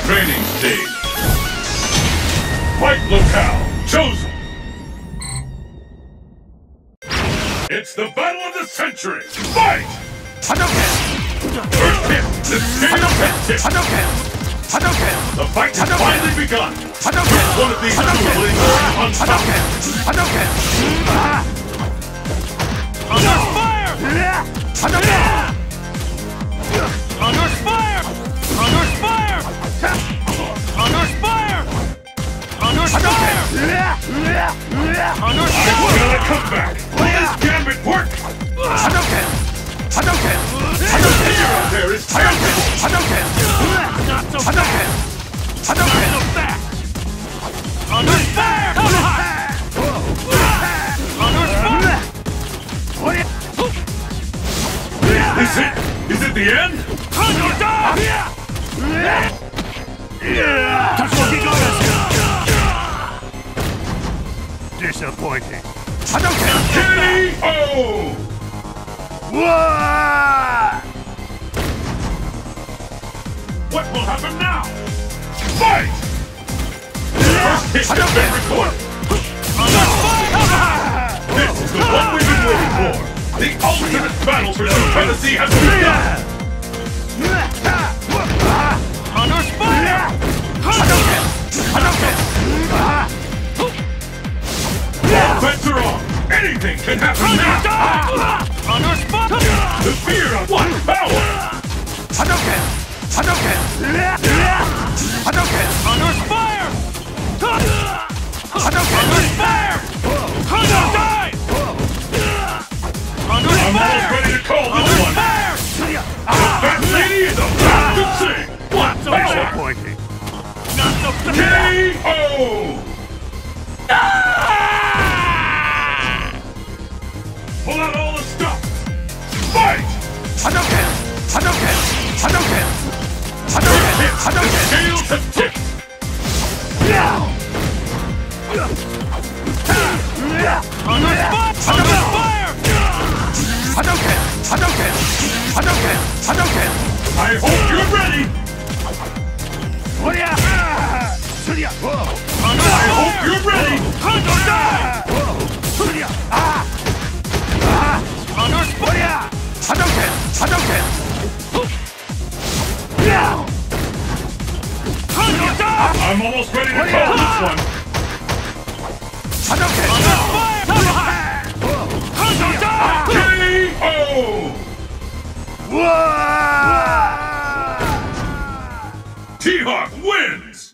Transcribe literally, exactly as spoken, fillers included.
Training stage. Fight locale chosen. It's the battle of the century. Fight! Hadouken! First hit, the scale tip. Hadouken! Hadouken! The fight has finally begun. Hadouken! Which one of these two will emerge unstoppable? Hadouken! Under fire! Hadouken! Under fire! Under fire! Under fire! Under fire! Under I got a comeback. Will this gambit work? Hadouken! Hadouken! The hero out there is Hadouken. Hadouken! Not so Hadouken! Hadouken! so fast! Under fire! Under fire! Is it? Is it the end? Disappointing. Hadouken! K O! What will happen now? Fight! First hit has been recorded. This is the one we've been waiting for. The ultimate battle for supremacy has begun. Under fire! Hadouken! Hadouken! Bets are on. Anything can happen now. Under fire! The fear of one power. Hadouken! Hadouken! Hadouken! Under fire! Hadouken! Under fire! Die! Under I'm almost fire! ready to call this Under one. fire! The fat lady is about to sing. One So power. disappointing. Not so K O! Pull out all the stuff. Fight! Hadouken! Hadouken! Hadouken! First Hadouken! hit, the Hadouken! scales have tipped. Under fire! Under fire! Hadouken! Hadouken! Hadouken! Hadouken! I hope you're ready. Under I hope you're ready. Under die! Under fire! Hadouken! Hadouken! Under die! I'm almost ready to call this one. Hadouken! Under fire! Under die! K O! T-Hawk wins!